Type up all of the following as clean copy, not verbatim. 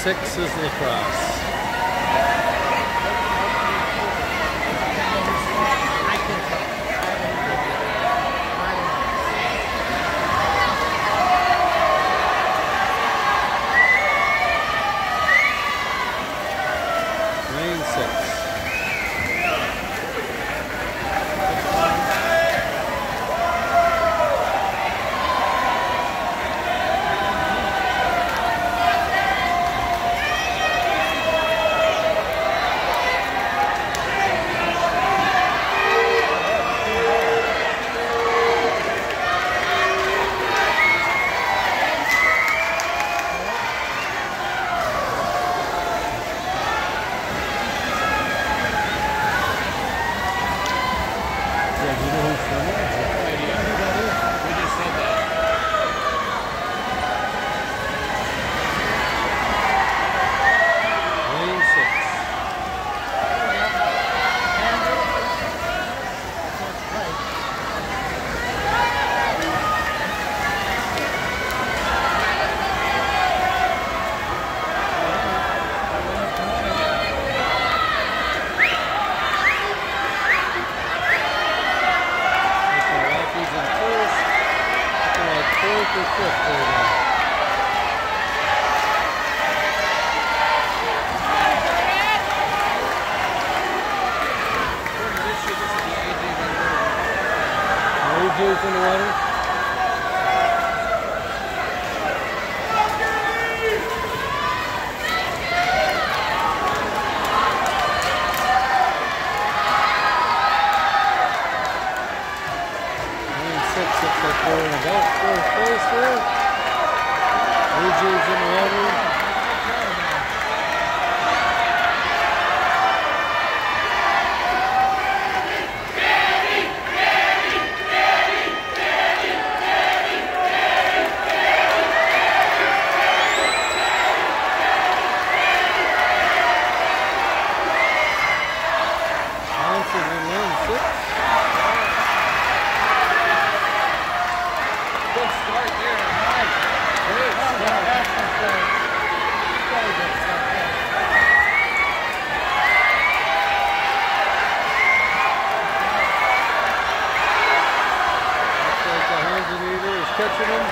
6 is lacrosse. Lane 6. AJ's in the water. Lane 6 looks like we're in about 4th place there. AJ's in the water. Catching him.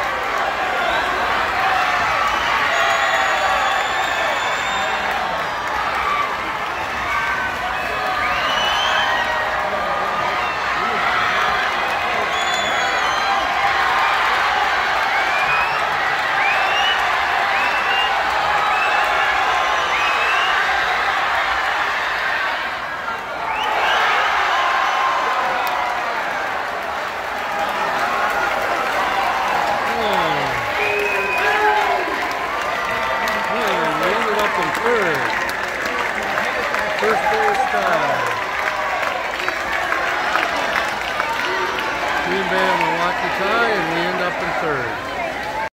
First place tie. Green Bay and Milwaukee tie, and we end up in 3rd.